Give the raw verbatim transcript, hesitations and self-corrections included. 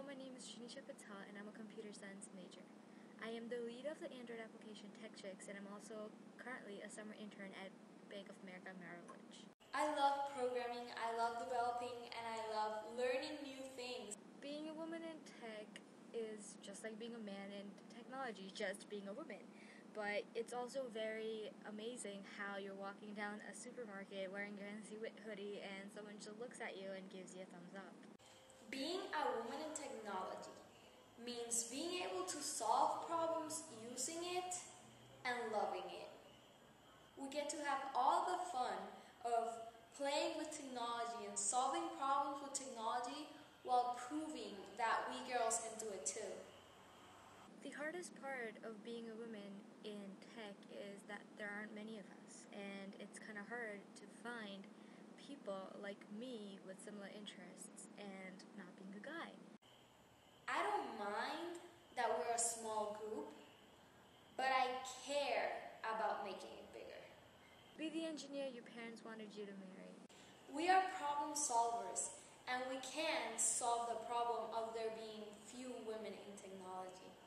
my name is Janisha Patel and I'm a computer science major. I am the lead of the Android application TechChicks and I'm also currently a summer intern at Bank of America Merrill Lynch. I love programming, I love developing, and I love learning new things. Being a woman in tech is just like being a man in technology, just being a woman. But it's also very amazing how you're walking down a supermarket wearing your N C Witt hoodie and someone just looks at you and gives you a thumbs up. Being a woman in technology means being able to solve problems using it and loving it. We get to have all the fun of playing with technology and solving problems with technology while proving that we girls can do it too. The hardest part of being a woman in tech is that there aren't many of us, and it's kind of hard to find people like me with similar interests and not being a guy. I don't mind that we're a small group, but I care about making it bigger. Be the engineer your parents wanted you to marry. We are problem solvers, and we can solve the problem of there being few women in technology.